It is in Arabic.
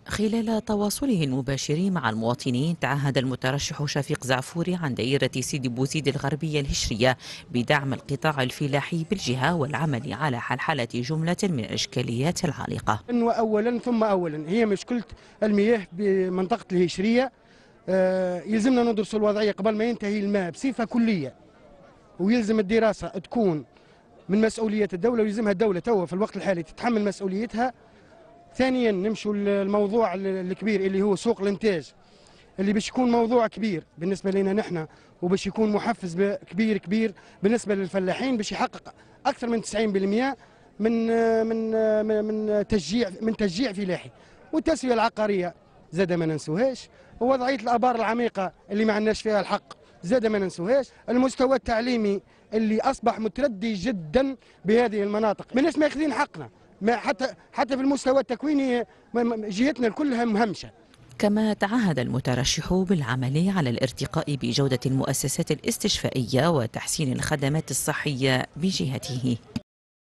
خلال تواصله المباشر مع المواطنين، تعهد المترشح شفيق زعفوري عن دائرة سيدي بوزيد الغربية الهشرية بدعم القطاع الفلاحي بالجهة والعمل على حلحلة جملة من الإشكاليات العالقة. وأولا ثم أولا هي مشكلة المياه بمنطقة الهشرية. يلزمنا ندرس الوضعية قبل ما ينتهي الماء بصفة كلية، ويلزم الدراسة تكون من مسؤولية الدولة، ويلزمها الدولة توا في الوقت الحالي تتحمل مسؤوليتها. ثانيا نمشوا الموضوع الكبير اللي هو سوق الانتاج، اللي باش يكون موضوع كبير بالنسبه لنا نحن، وباش يكون محفز كبير كبير بالنسبه للفلاحين، باش يحقق اكثر من 90% من تشجيع فلاحي. والتسويه العقاريه زاد ما ننسوهاش، ووضعيه الابار العميقه اللي ما عندناش فيها الحق زاد ما ننسوهاش، المستوى التعليمي اللي اصبح متردي جدا بهذه المناطق، ماناش ماخذين حقنا. ما حتى في المستوى التكويني جهتنا كلها مهمشه. كما تعهد المترشح بالعمل على الارتقاء بجودة المؤسسات الاستشفائية وتحسين الخدمات الصحية بجهته.